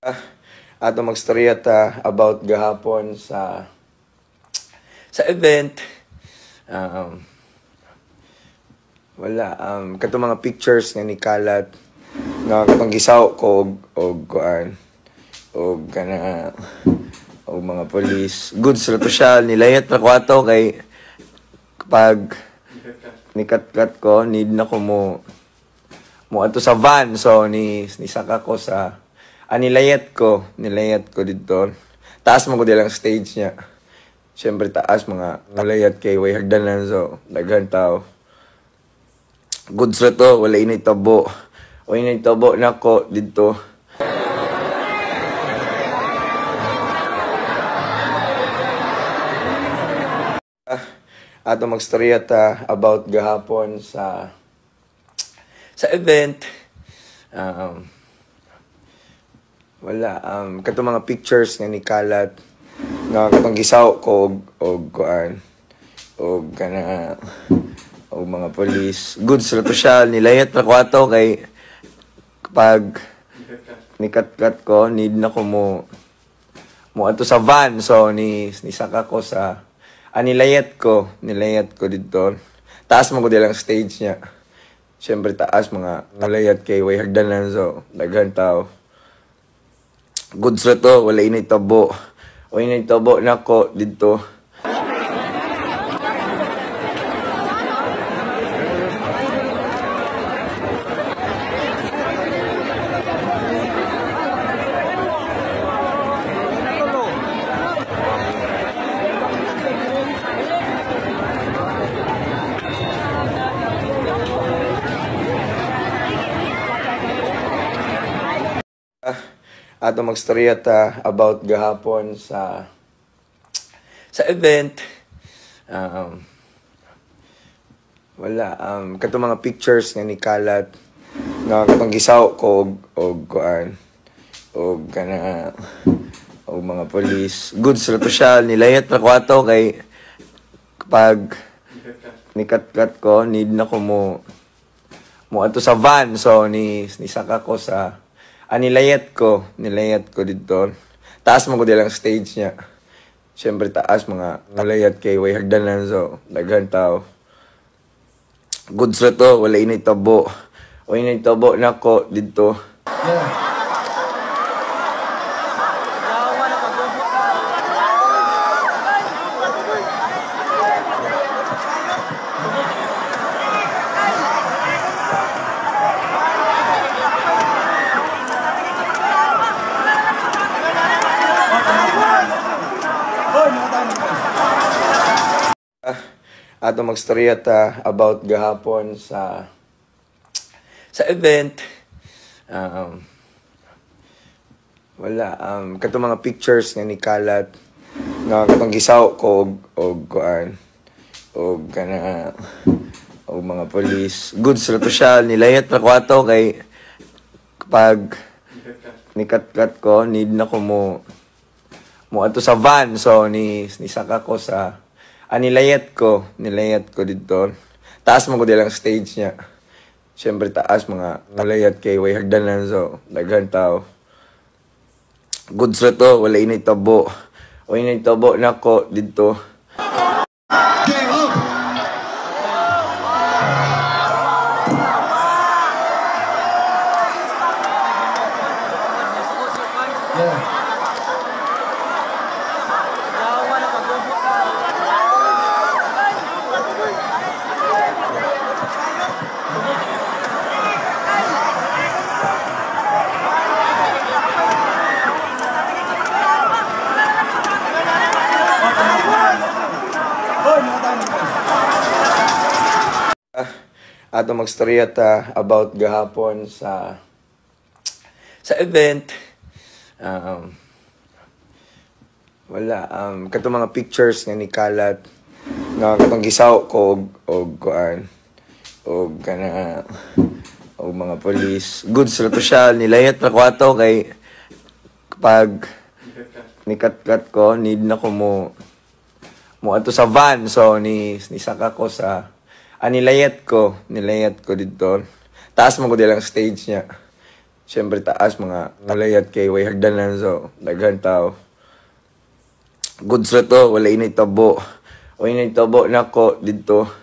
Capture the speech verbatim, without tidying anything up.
Ah, ato magstorya ta about gahapon sa sa event. Um, wala um kato mga pictures nga nikalat nga katong gisaw ko og og kuan og kana og mga police. Goods ra to siya, nilayat ra ko ato kay kapag nikat-kat ko need na ko mo mo ato sa van, so ni nisaka ko sa anilayat ko, nilayat ko dito. Taas mo ko dilang stage niya. Siyempre taas mga nalayat kay way hagdanan, so daghan tao. Goods ra to, wala inay tabo. O inay tabo na ko dito. Ah, ato magstorya ta about gahapon sa sa event. Um, wala um kato mga pictures nga nikalat nga katong gisaw ko og og kuan og kana og mga police. Goods ra to siya, nilayat ra ko ato kay kapag nikat-kat ko need na ko mo mo ato sa van, so ni nisaka ko sa anilayat ko, nilayat ko dito. Taas mo ko dilang stage niya. Siyempre taas mga nalayat kay way hagdanan, so daghan tao. Goods ra to, wala inay tabo. O inay tabo na ko dito. Ah, ato magstorya ta about gahapon sa sa event. Um, wala um kato mga pictures nga nikalat nga katong gisaw ko og og kuan og kana og mga police. Goods ra to siya, nilayat ra ko ato kay kapag nikat-kat ko need na ko mo mo ato sa van, so ni nisaka ko sa anilayat ko, nilayat ko dito. Taas mo ko dilang stage niya. Siyempre taas mga nalayat kay way hagdanan, so daghan tao. Goods ra to, wala inay tabo. O inay tabo na ko dito. Yeah. Ah, ato magstorya ta about gahapon sa sa event. Um, wala um kato mga pictures nga nikalat nga katong gisaw ko og og kuan og kana og mga police. Goods ra to siya, nilayat ra ko ato kay kapag nikat-kat ko need na ko mo mo ato sa van, so ni nisaka ko sa anilayat ko, nilayat ko dito. Taas mo ko dilang stage niya. Siyempre taas mga nalayat kay way hagdanan, so daghan tao. Goods ra to, wala inay tabo. O inay tabo na ko dito. Yeah. Ah, ato magstorya ta about gahapon sa sa event. Um, wala um kato mga pictures nga nikalat nga katong gisaw ko og og kuan og kana og mga police. Goods ra to siya, nilayat ra ko ato kay kapag nikat-kat ko need na ko mo mo ato sa van, so ni nisaka ko sa anilayat ko, nilayat ko dito. Taas mo ko dilang stage niya. Siyempre taas mga malayat kay way hagdanan so daghan tao. Goods ra to, wala inay tabo. O inay tabo nako dito.